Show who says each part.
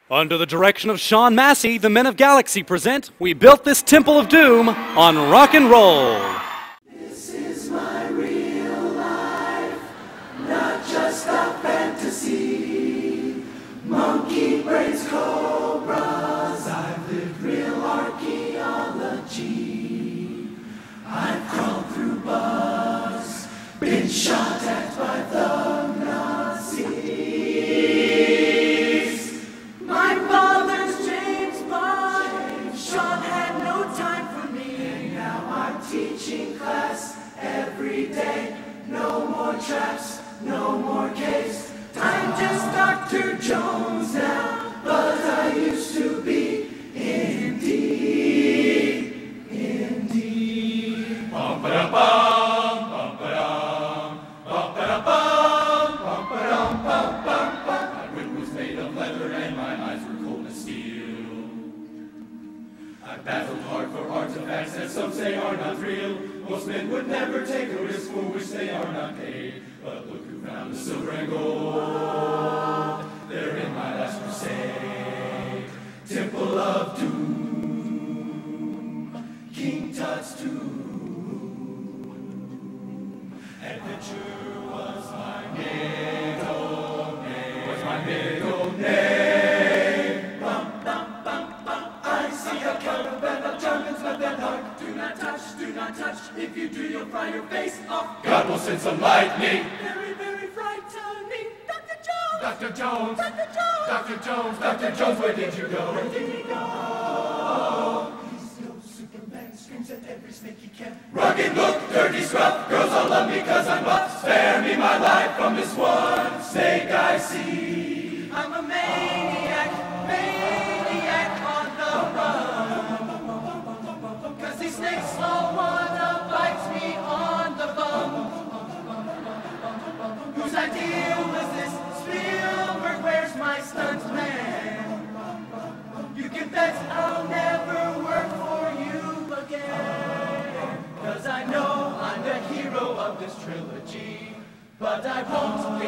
Speaker 1: Under the direction of Shawn Massey, the Men of Galaxy present We Built This Temple of Doom on Rock and Roll.
Speaker 2: This is my real life, not just a fantasy. Monkey brains, cobras, I've lived real archaeology. I've crawled through bars, been shot at by the Nazis. My father's James Bond, Shawn had no time for me. And now I'm teaching class every day. No more traps, no more caves. I'm just Dr. Jones now, but I used to be indeed, indeed. Bum-ba-da-bum, bum-ba-dum, bum-ba-da-bum, bum-ba-dum, bum-bum-bum. My wig was made of leather and my eyes were cold as steel. I battled hard for artifacts that some say are not real. Most men would never take a risk for which they are not paid. But look who found the silver and gold. They're in my last crusade. Temple of Doom, King Tut's tomb. Adventure was my middle name. Bum, bum, bum, bum. I see a caravan of Germans with that heart. Do not touch, do not touch. If you do, you'll fry your face off. God will send some lightning. Very, very frightening. Dr. Jones! Dr. Jones! Dr. Jones! Dr. Jones! Dr. Jones, where did you go? Where did he go? He's no Superman, screams at every snake he can. Rugged look, dirty scruff, girls all love me cause I'm buff. Spare me my life from this one snake I see. I'm a maniac, maniac on the run. Cause these snakes all wanna bite me on the bum. Whose idea was this? Spielberg, where's my stunt man? You can bet I'll never work for you again. Cause I know I'm the hero of this trilogy, but I won't